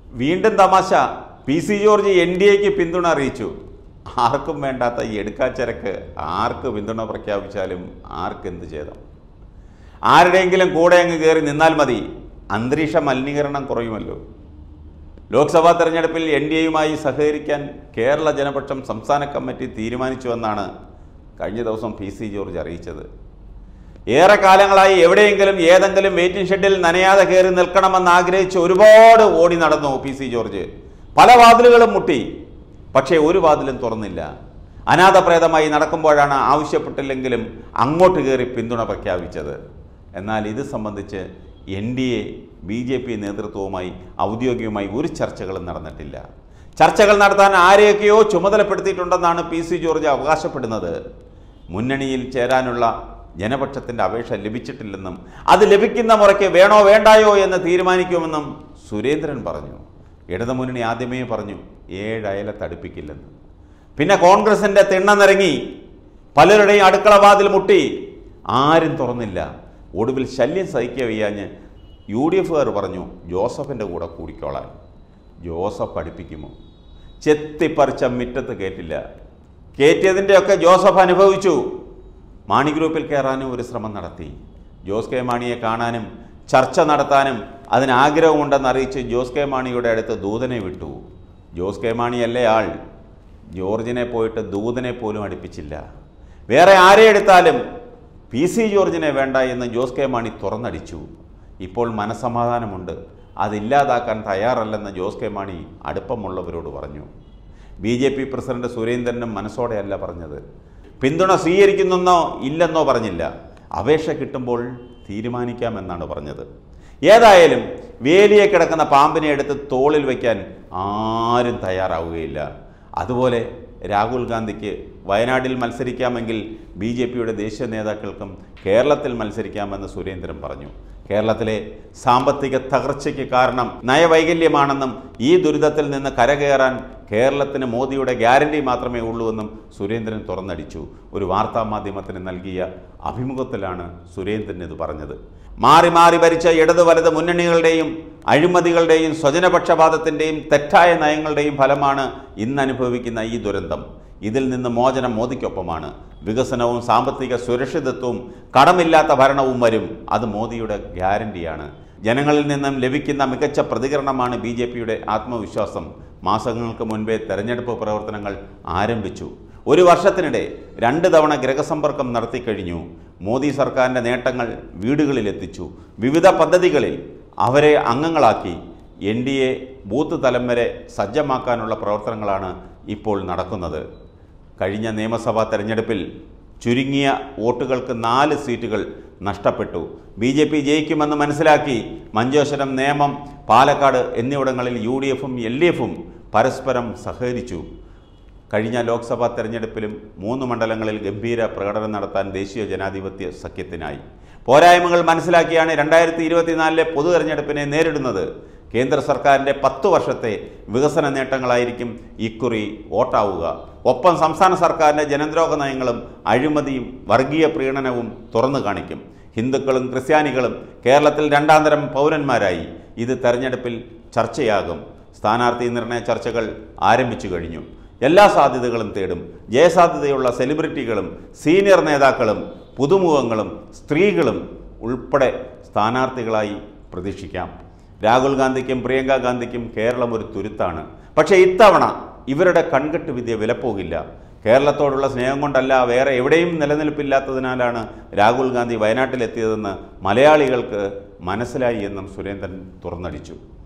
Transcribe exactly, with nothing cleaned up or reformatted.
വീണ്ടും തമാശ. P C George N D എക്ക് പിന്തുണ അറിയിച്ചു. ആർക്കും വേണ്ടാത്ത ഈ എടുക്കാച്ചരക്ക് ആർക്ക് പിന്തുണ പ്രഖ്യാപിച്ചാലും ആർക്കെന്ത് ചെയ്താം. ആരുടെയെങ്കിലും കൂടെ അങ്ങ് കയറി നിന്നാൽ മതി, അന്തരീക്ഷ മലിനീകരണം കുറയുമല്ലോ. ലോക്സഭാ തെരഞ്ഞെടുപ്പിൽ എൻ ഡി എയുമായി സഹകരിക്കാൻ കേരള ജനപക്ഷം സംസ്ഥാന കമ്മിറ്റി തീരുമാനിച്ചുവെന്നാണ് കഴിഞ്ഞ ദിവസം പി സി ജോർജ് അറിയിച്ചത്. ഏറെ കാലങ്ങളായി എവിടെയെങ്കിലും ഏതെങ്കിലും വെയിറ്റിംഗ് ഷെഡിൽ നനയാതെ കയറി നിൽക്കണമെന്ന് ആഗ്രഹിച്ച് ഒരുപാട് ഓടി നടന്നു പി സി ജോർജ്. പല വാതിലുകളും മുട്ടി, പക്ഷേ ഒരു വാതിലും തുറന്നില്ല. അനാഥപ്രേതമായി നടക്കുമ്പോഴാണ് ആവശ്യപ്പെട്ടില്ലെങ്കിലും അങ്ങോട്ട് കയറി പിന്തുണ പ്രഖ്യാപിച്ചത്. എന്നാൽ ഇത് സംബന്ധിച്ച് N D A B J P നേതൃത്വവുമായി ഔദ്യോഗികമായി ഒരു ചർച്ചകളും നടന്നിട്ടില്ല. ചർച്ചകൾ നടത്താൻ ആരെയൊക്കെയോ ചുമതലപ്പെടുത്തിയിട്ടുണ്ടെന്നാണ് പി സി ജോർജ് അവകാശപ്പെടുന്നത്. മുന്നണിയിൽ ചേരാനുള്ള ജനപക്ഷത്തിൻ്റെ അപേക്ഷ ലഭിച്ചിട്ടില്ലെന്നും അത് ലഭിക്കുന്ന മുറയ്ക്ക് വേണോ വേണ്ടായോ എന്ന് തീരുമാനിക്കുമെന്നും സുരേന്ദ്രൻ പറഞ്ഞു. ഇടതുമുന്നണി ആദ്യമേ പറഞ്ഞു ഏഴയല തടുപ്പിക്കില്ലെന്ന്. പിന്നെ കോൺഗ്രസിൻ്റെ തിണ്ണനിറങ്ങി, പലരുടെയും അടുക്കള വാതിൽ മുട്ടി, ആരും തുറന്നില്ല. ഒടുവിൽ ശല്യം സഹിക്കുക വയ്യാഞ്ഞ് യു ഡി എഫുകാർ പറഞ്ഞു ജോസഫിൻ്റെ കൂടെ കൂടിക്കോളാൻ. ജോസഫ് പഠിപ്പിക്കുമോ? ചെത്തിപ്പറിച്ച മിറ്റത്ത് കയറ്റില്ല. കയറ്റിയതിൻ്റെയൊക്കെ ജോസഫ് അനുഭവിച്ചു. മാണി ഗ്രൂപ്പിൽ കയറാനും ഒരു ശ്രമം നടത്തി. ജോസ് കെ മാണിയെ കാണാനും ചർച്ച നടത്താനും അതിന് ആഗ്രഹമുണ്ടെന്ന് അറിയിച്ച് ജോസ് കെ മാണിയുടെ അടുത്ത് ദൂതനെ വിട്ടു. ജോസ് കെ മാണിയല്ലേ ആൾ. ജോർജിനെ പോയിട്ട് ദൂതനെ പോലും അടുപ്പിച്ചില്ല. വേറെ ആരെ എടുത്താലും പി സി ജോർജിനെ വേണ്ട എന്ന് ജോസ് കെ മാണി തുറന്നടിച്ചു. ഇപ്പോൾ മനസ്സമാധാനമുണ്ട്, അതില്ലാതാക്കാൻ തയ്യാറല്ലെന്ന് ജോസ് കെ മാണി അടുപ്പമുള്ളവരോട് പറഞ്ഞു. ബി ജെ പി പ്രസിഡന്റ് സുരേന്ദ്രനും മനസ്സോടെയല്ല പറഞ്ഞത്. പിന്തുണ സ്വീകരിക്കുന്നെന്നോ ഇല്ലെന്നോ പറഞ്ഞില്ല. അപേക്ഷ കിട്ടുമ്പോൾ തീരുമാനിക്കാമെന്നാണ് പറഞ്ഞത്. ഏതായാലും വേലിയെ കിടക്കുന്ന പാമ്പിനെ എടുത്ത് തോളിൽ വയ്ക്കാൻ ആരും തയ്യാറാവുകയില്ല. അതുപോലെ രാഹുൽ ഗാന്ധിക്ക് വയനാട്ടിൽ മത്സരിക്കാമെങ്കിൽ ബി ജെ പിയുടെ ദേശീയ നേതാക്കൾക്കും കേരളത്തിൽ മത്സരിക്കാമെന്ന് സുരേന്ദ്രൻ പറഞ്ഞു. കേരളത്തിലെ സാമ്പത്തിക തകർച്ചയ്ക്ക് കാരണം നയവൈകല്യമാണെന്നും ഈ ദുരിതത്തിൽ നിന്ന് കരകയറാൻ കേരളത്തിന് മോദിയുടെ ഗ്യാരണ്ടി മാത്രമേ ഉള്ളൂവെന്നും സുരേന്ദ്രൻ തുറന്നടിച്ചു. ഒരു വാർത്താ മാധ്യമത്തിന് നൽകിയ അഭിമുഖത്തിലാണ് സുരേന്ദ്രൻ ഇത് പറഞ്ഞത്. മാറി മാറി ഭരിച്ച ഇടതു വലത് മുന്നണികളുടെയും അഴിമതികളുടെയും സ്വജനപക്ഷപാതത്തിൻ്റെയും തെറ്റായ നയങ്ങളുടെയും ഫലമാണ് ഇന്ന് അനുഭവിക്കുന്ന ഈ ദുരന്തം. ഇതിൽ നിന്ന് മോചനം മോദിക്കൊപ്പമാണ്. വികസനവും സാമ്പത്തിക സുരക്ഷിതത്വവും കടമില്ലാത്ത ഭരണവും വരും. അത് മോദിയുടെ ഗ്യാരണ്ടിയാണ്. ജനങ്ങളിൽ നിന്നും ലഭിക്കുന്ന മികച്ച പ്രതികരണമാണ് ബി ജെ പിയുടെ ആത്മവിശ്വാസം. മാസങ്ങൾക്ക് മുൻപേ തെരഞ്ഞെടുപ്പ് പ്രവർത്തനങ്ങൾ ആരംഭിച്ചു. ഒരു വർഷത്തിനിടെ രണ്ട് തവണ ഗൃഹസമ്പർക്കം നടത്തിക്കഴിഞ്ഞു. മോദി സർക്കാരിൻ്റെ നേട്ടങ്ങൾ വീടുകളിലെത്തിച്ചു. വിവിധ പദ്ധതികളിൽ അവരെ അംഗങ്ങളാക്കി. എൻ ഡി എ ബൂത്ത് തലം വരെ സജ്ജമാക്കാനുള്ള പ്രവർത്തനങ്ങളാണ് ഇപ്പോൾ നടക്കുന്നത്. കഴിഞ്ഞ നിയമസഭാ തെരഞ്ഞെടുപ്പിൽ ചുരുങ്ങിയ വോട്ടുകൾക്ക് നാല് സീറ്റുകൾ നഷ്ടപ്പെട്ടു. ബി ജെ പി ജയിക്കുമെന്ന് മനസ്സിലാക്കി മഞ്ചേശ്വരം, നേമം, പാലക്കാട് എന്നിവിടങ്ങളിൽ യു ഡി എഫും എൽ ഡി എഫും പരസ്പരം സഹകരിച്ചു. കഴിഞ്ഞ ലോക്സഭാ തെരഞ്ഞെടുപ്പിലും മൂന്ന് മണ്ഡലങ്ങളിൽ ഗംഭീര പ്രകടനം നടത്താൻ ദേശീയ ജനാധിപത്യ സഖ്യത്തിനായി. പോരായ്മകൾ മനസ്സിലാക്കിയാണ് രണ്ടായിരത്തി ഇരുപത്തിനാലിലെ പൊതു തെരഞ്ഞെടുപ്പിനെ നേരിടുന്നത്. കേന്ദ്ര സർക്കാരിൻ്റെ പത്ത് വർഷത്തെ വികസന നേട്ടങ്ങളായിരിക്കും ഇക്കുറി വോട്ടാവുക. ഒപ്പം സംസ്ഥാന സർക്കാരിൻ്റെ ജനദ്രോഹ നയങ്ങളും അഴിമതിയും വർഗീയ പ്രീണനവും തുറന്നു കാണിക്കും. ഹിന്ദുക്കളും ക്രിസ്ത്യാനികളും കേരളത്തിൽ രണ്ടാം തരം പൗരന്മാരായി. ഇത് തെരഞ്ഞെടുപ്പിൽ ചർച്ചയാകും. സ്ഥാനാർത്ഥി നിർണയ ചർച്ചകൾ ആരംഭിച്ചു കഴിഞ്ഞു. എല്ലാ സാധ്യതകളും തേടും. ജയസാധ്യതയുള്ള സെലിബ്രിറ്റികളും സീനിയർ നേതാക്കളും പുതുമുഖങ്ങളും സ്ത്രീകളും ഉൾപ്പെടെ സ്ഥാനാർത്ഥികളായി പ്രതീക്ഷിക്കാം. രാഹുൽ ഗാന്ധിക്കും പ്രിയങ്ക ഗാന്ധിക്കും കേരളം ഒരു തുരുത്താണ്. പക്ഷേ ഇത്തവണ ഇവരുടെ കൺകെട്ട് വിദ്യ വിലപ്പോകില്ല. കേരളത്തോടുള്ള സ്നേഹം കൊണ്ടല്ല, വേറെ എവിടെയും നിലനിൽപ്പില്ലാത്തതിനാലാണ് രാഹുൽ ഗാന്ധി വയനാട്ടിലെത്തിയതെന്ന് മലയാളികൾക്ക് മനസ്സിലായി എന്നും സുരേന്ദ്രൻ തുറന്നടിച്ചു.